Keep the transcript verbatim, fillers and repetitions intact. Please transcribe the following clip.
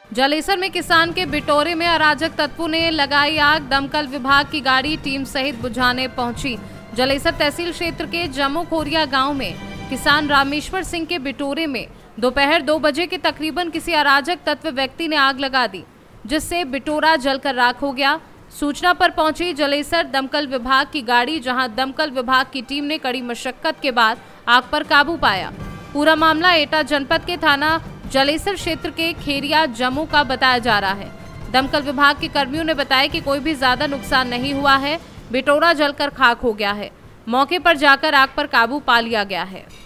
जलेसर में किसान के बिटोरे में अराजक तत्वों ने लगाई आग। दमकल विभाग की गाड़ी टीम सहित बुझाने पहुंची। जलेसर तहसील क्षेत्र के जमोखोरिया गांव में किसान रामेश्वर सिंह के बिटोरे में दोपहर दो बजे के तकरीबन किसी अराजक तत्व व्यक्ति ने आग लगा दी, जिससे बिटोरा जलकर राख हो गया। सूचना पर पहुंची जलेसर दमकल विभाग की गाड़ी, जहां दमकल विभाग की टीम ने कड़ी मशक्कत के बाद आग पर काबू पाया। पूरा मामला एटा जनपद के थाना जलेसर क्षेत्र के खेरिया जमू का बताया जा रहा है। दमकल विभाग के कर्मियों ने बताया कि कोई भी ज्यादा नुकसान नहीं हुआ है। बिटोरा जलकर खाक हो गया है। मौके पर जाकर आग पर काबू पा लिया गया है।